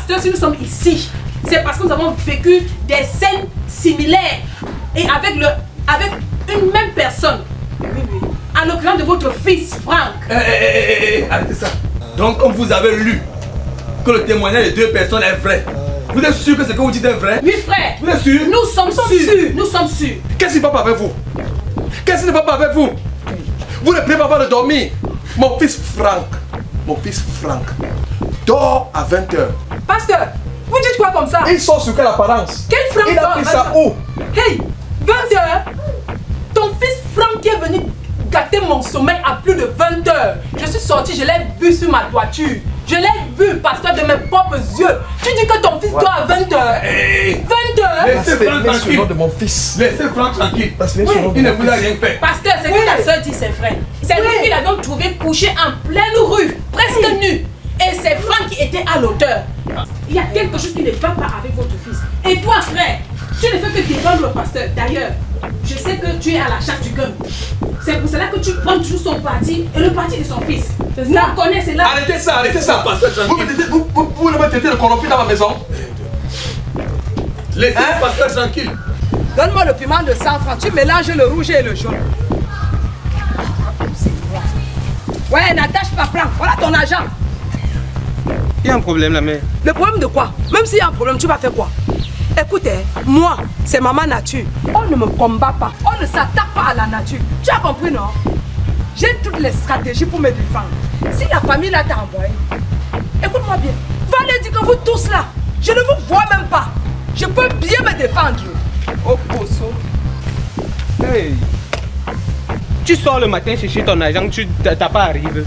pasteur, si nous sommes ici, c'est parce que nous avons vécu des scènes similaires et avec une même personne. En l'occurrence de votre fils, Franck. Arrêtez ça. Donc, comme vous avez lu que le témoignage des deux personnes est vrai, vous êtes sûr que ce que vous dites est vrai? Oui, frère. Vous êtes sûr? Nous sommes sûrs. Nous sommes sûrs. Qu'est-ce qui ne va pas avec vous? Qu'est-ce qui ne va pas avec vous? Vous ne pouvez pas de dormir. Mon fils Franck dort à 20h. Pasteur, vous dites quoi comme ça? Il sort sur quelle apparence? Quel Franck? Il a pris ça où? Hey, 20h. Ton fils Franck qui est venu gâter mon sommeil à plus de 20h. Je suis sorti, je l'ai vu sur ma toiture. Je l'ai vu, pasteur, de mes propres yeux. Tu dis que ton fils dort à 20h. 20h. Laissez Franck tranquille. de mon fils. Laissez Franck tranquille. Oui. Il ne vous a rien fait. Pasteur, c'est que ta soeur dit, c'est vrai. C'est lui qui l'avait trouvé couché en pleine rue, presque nu. Et c'est Franck qui était à l'auteur. Il y a quelque chose qui ne va pas avec votre fils. Et toi, frère, tu ne fais que défendre le pasteur. D'ailleurs, je sais que tu es à la chasse du gun. C'est pour cela que tu prends toujours son parti et le parti de son fils. Nous connaissons cela. Arrêtez ça, vous ne me traitez de corrompu dans ma maison. Laissez le pasteur tranquille. Donne-moi le piment de 100 francs. Tu mélanges le rouge et le jaune. Ouais, n'attache pas, prends. Voilà ton argent. Il y a un problème, la mère. Le problème de quoi? Même s'il y a un problème, tu vas faire quoi? Écoute, moi, c'est maman nature. On ne me combat pas. On ne s'attaque pas à la nature. Tu as compris, non? J'ai toutes les stratégies pour me défendre. Si la famille là t'a envoyé, écoute-moi bien. Va leur dire que vous tous là, je ne vous vois même pas. Je peux bien me défendre. Oh, poisson. Hey. Tu sors le matin chercher ton argent, tu t'as pas arrivé.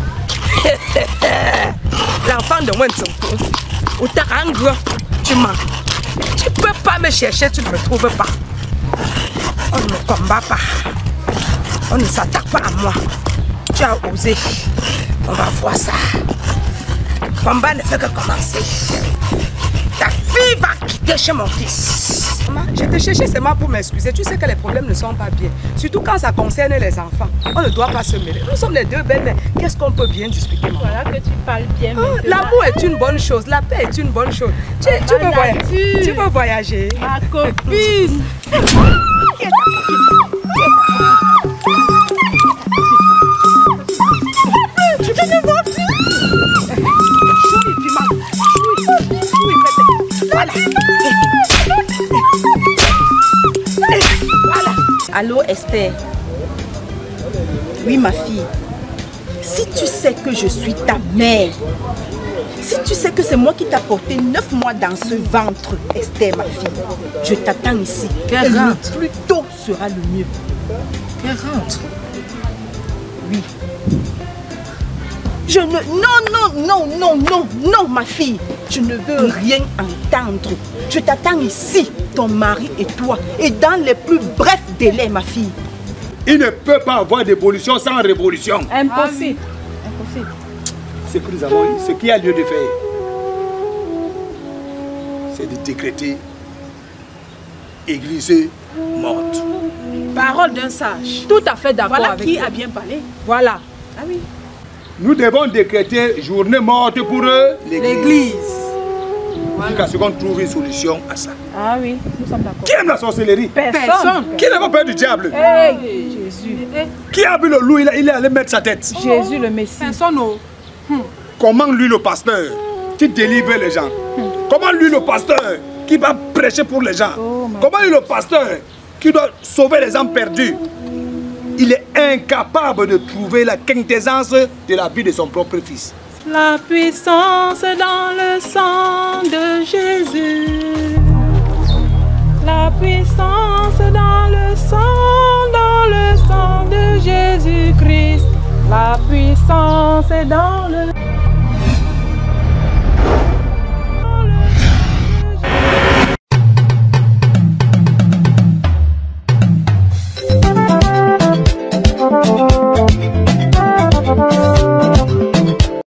L'enfant de Wensonko, ou t'as un grand, tu mens. Tu ne peux pas me chercher, tu ne me trouves pas. On ne me combat pas. On ne s'attaque pas à moi. Tu as osé. On va voir ça. Le combat ne fait que commencer. Ta fille va quitter chez mon fils. Maman, je te cherchais seulement pour m'excuser. Tu sais que les problèmes ne sont pas bien. Surtout quand ça concerne les enfants. On ne doit pas se mêler. Nous sommes les deux belles-mères. Qu'est-ce qu'on peut bien discuter, maman? Voilà que tu parles bien. L'amour est une bonne chose. La paix est une bonne chose. Tu veux voyager. Ma copine. Je ne vois plus. Chouille, piment. Chouille, voilà. Voilà. Allô Esther? Oui ma fille. Si tu sais que je suis ta mère, si tu sais que c'est moi qui t'ai porté 9 mois dans ce ventre, Esther ma fille, je t'attends ici. Et le plus tôt sera le mieux. Elle rentre. Oui. Je ne... Non, ma fille. Je ne veux rien entendre. Je t'attends ici, ton mari et toi. Et dans les plus brefs délais, ma fille. Il ne peut pas avoir d'évolution sans révolution. Impossible. Impossible. Ce que nous avons, ce qu'il y a lieu de faire, c'est de décréter Église morte. Parole d'un sage. Tout à fait d'accord Voilà avec qui toi. a bien parlé. Voilà. Ah oui. Nous devons décréter journée morte pour l'Église. Jusqu'à ce qu'on trouve une solution à ça. Ah oui, nous sommes d'accord. Qui aime la sorcellerie? Personne. Qui n'a pas peur du diable? Hey, Jésus. Qui a vu le loup, il est allé mettre sa tête? Jésus le Messie. Personne. Comment lui le pasteur qui délivre les gens? Comment lui le pasteur qui va prêcher pour les gens? Comment lui le pasteur qui doit sauver les âmes perdues? Il est incapable de trouver la quintessence de la vie de son propre fils. La puissance dans le sang de Jésus. La puissance dans le sang de Jésus-Christ. La puissance est dans le